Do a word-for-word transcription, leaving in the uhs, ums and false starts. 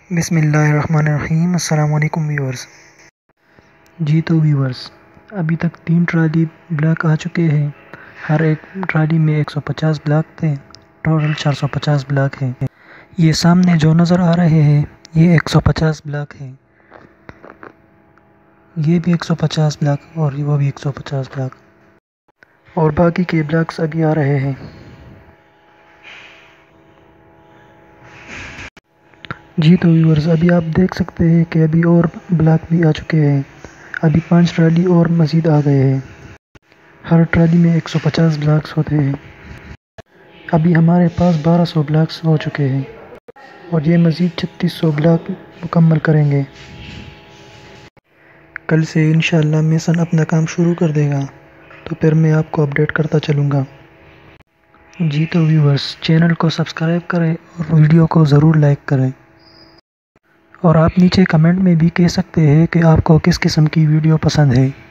बिस्मिल्लाहिर्रहमानिर्रहीम। अस्सलाम वालेकुम व्यूअर्स। जी तो व्यूअर्स, अभी तक तीन ट्राली ब्लॉक आ चुके हैं। हर एक ट्राली में एक सौ पचास ब्लॉक थे। टोटल चार सौ पचास ब्लॉक हैं। ये सामने जो नज़र आ रहे हैं ये एक सौ पचास ब्लॉक हैं। ये भी एक सौ पचास ब्लॉक और वो भी एक सौ पचास ब्लॉक, और बाकी के ब्लॉक्स अभी आ रहे हैं। जी तो व्यूअर्स, अभी आप देख सकते हैं कि अभी और ब्लॉक भी आ चुके हैं। अभी पांच ट्राली और मज़ीद आ गए हैं। हर ट्राली में एक सौ पचास ब्लॉक्स होते हैं। अभी हमारे पास बारह सौ ब्लॉक्स हो चुके हैं और ये मज़ीद छत्तीस सौ ब्लॉक मुकम्मल करेंगे। कल से इंशाअल्लाह मेसन अपना काम शुरू कर देगा, तो फिर मैं आपको अपडेट करता चलूँगा। जी तो व्यूअर्स, चैनल को सब्सक्राइब करें और वीडियो को ज़रूर लाइक करें। और आप नीचे कमेंट में भी कह सकते हैं कि आपको किस किस्म की वीडियो पसंद है।